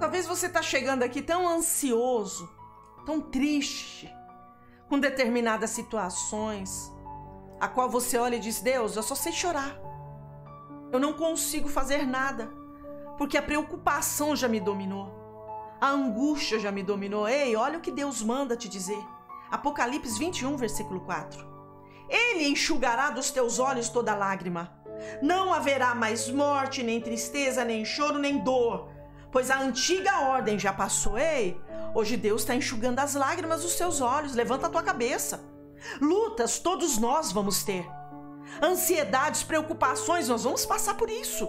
Talvez você está chegando aqui tão ansioso, tão triste, com determinadas situações, a qual você olha e diz: Deus, eu só sei chorar. Eu não consigo fazer nada, porque a preocupação já me dominou. A angústia já me dominou. Ei, olha o que Deus manda te dizer. Apocalipse 21, versículo 4. Ele enxugará dos teus olhos toda lágrima. Não haverá mais morte, nem tristeza, nem choro, nem dor, pois a antiga ordem já passou. Ei, hoje Deus está enxugando as lágrimas dos teus olhos. Levanta a tua cabeça. Lutas todos nós vamos ter. Ansiedades, preocupações, nós vamos passar por isso.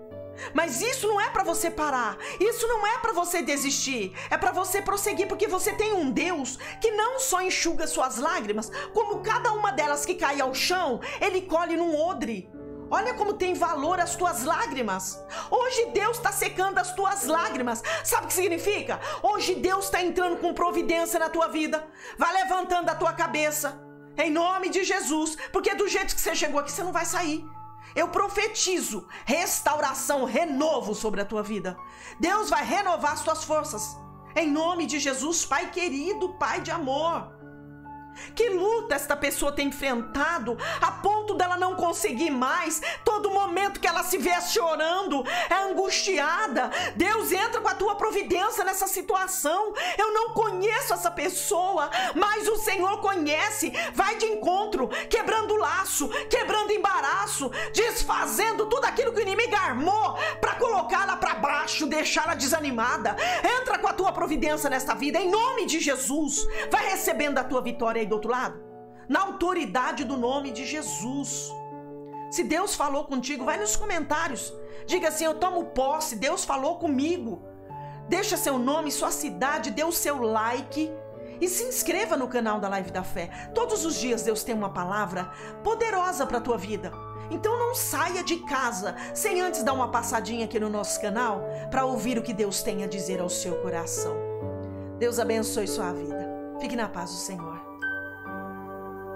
Mas isso não é para você parar, isso não é para você desistir, é para você prosseguir, porque você tem um Deus que não só enxuga suas lágrimas, como cada uma delas que cai ao chão, Ele colhe num odre. Olha como tem valor as tuas lágrimas. Hoje Deus está secando as tuas lágrimas. Sabe o que significa? Hoje Deus está entrando com providência na tua vida. Vai levantando a tua cabeça, em nome de Jesus, porque do jeito que você chegou aqui, você não vai sair. Eu profetizo restauração, renovo sobre a tua vida. Deus vai renovar as tuas forças. Em nome de Jesus, Pai querido, Pai de amor. Que luta esta pessoa tem enfrentado a ponto dela não conseguir mais. Todo momento que ela se vê chorando, é angustiada. Deus entra com a tua providência nessa situação. Eu não conheço essa pessoa, mas o Senhor conhece. Vai de encontro, quebrando laço, quebrando embaraço, desfazendo tudo aquilo que o inimigo armou para colocá-la para baixo, deixá-la desanimada. Entra com a tua providência nesta vida, em nome de Jesus. Vai recebendo a tua vitória aí do outro lado, na autoridade do nome de Jesus. Se Deus falou contigo, vai nos comentários, diga assim: eu tomo posse, Deus falou comigo. Deixa seu nome, sua cidade, dê o seu like e se inscreva no canal da Live da Fé. Todos os dias Deus tem uma palavra poderosa para a tua vida. Então não saia de casa sem antes dar uma passadinha aqui no nosso canal para ouvir o que Deus tem a dizer ao seu coração. Deus abençoe sua vida. Fique na paz do Senhor.